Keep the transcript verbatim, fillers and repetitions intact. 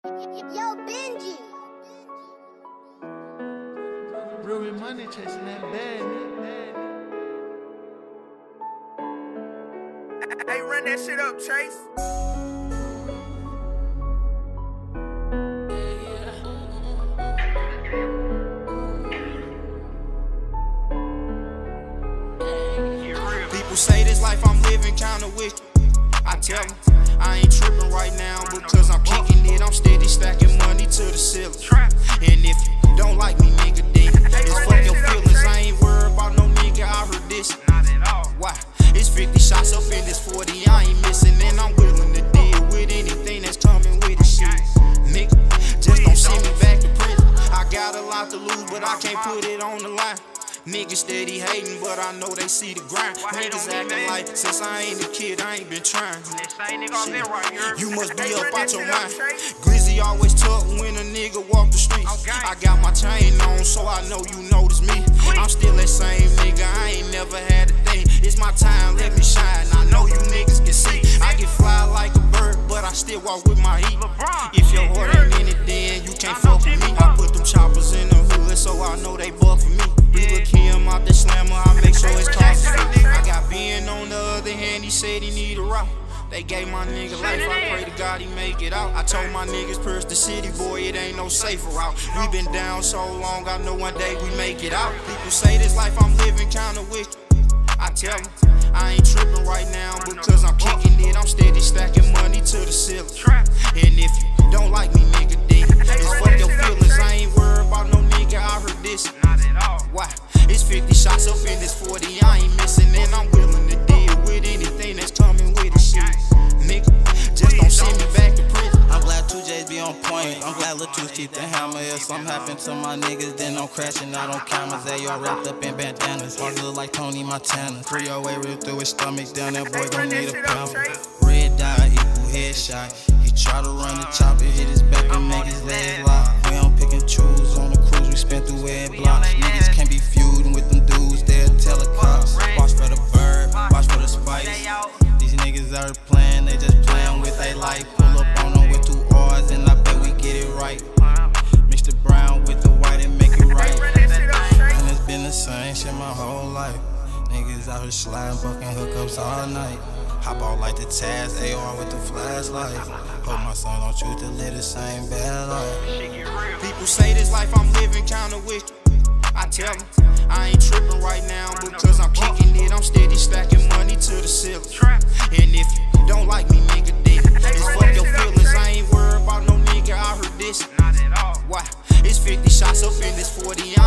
Yo, Benji. Ruby money chasing that bag. Hey, run that shit up, Chase. People say this life I'm living kinda wicked. I tell them I ain't tripping right now because I'm kicking it. I'm steady stacking money to the ceiling. And if you don't like me, nigga, then it's fuck your feelings. I ain't worried about no nigga. I heard this. Why? It's fifty shots up in this forty. I ain't missing, and I'm willing to deal with anything that's coming with it. Shit, nigga, just don't send me back to prison. I got a lot to lose, but I can't put it on the line. Niggas steady hating, but I know they see the grind. Niggas acting like since I ain't a kid, I ain't been trying. Shit. You must be up out your mind. Glizzy always tuck when a nigga walk the streets. I got my chain on, so I know you notice me. I'm still that same nigga, I ain't never had a thing. It's my time, let me shine. I know you niggas can see. I get fly like a bird, but I still walk with my heat. If your heart ain't in it, then you can't fuck with me. I put them choppers in the hood, so I know they buck for me. We look him out the slammer, I make sure it's cost free. I got Ben on the other hand, he said he need a route. They gave my nigga life, I pray to God he make it out. I told my niggas, purse the city, boy, it ain't no safer route. We been down so long, I know one day we make it out. People say this life I'm living kinda wicked. I tell them I ain't tripping right now because I'm kicking it. I'm steady stacking money to the ceiling. And if you don't like me, nigga, then it's fuck your feelings. I ain't worried about no nigga, I heard this. Why? It's fifty shots up in this forty. I ain't missing, and I'm willing to deal with anything that's coming with it. Shit, nigga, just don't send me back to prison. I'm glad two J's be on point. I'm glad Lil Tooth keep the hammer. If something happen to my niggas, then I'm crashing out on cameras. They all wrapped up in bandanas. Heart look like Tony Montana. three oh eight real through his stomach. Down that boy gon' need a pound. Red dot equal headshot. He try to run the chopper, hit his back and make his legs lock. We don't pick and choose on the cruise. We spent through red blocks. Niggas can't be feuding with them dudes. They'll tell the cops. Watch for the bird, watch for the spice. These niggas are playing, they just playing with they life. Pull up on them with two R's and I bet we get it right. Mix the brown with the white and make it right. And it's been the same shit my whole life. Niggas out here sliding, bucking hookups all night. Hop out like the Taz, A R with the flashlight. Hope my son don't choose to live the same bad life. People say this life I'm living kinda wicked. I tell them I ain't tripping right now because I'm kicking it. I'm steady stacking money to the ceiling. And if you don't like me, nigga, then it's fuck your feelings. I ain't worried about no nigga, I heard this. Why? It's fifty shots up in this forty.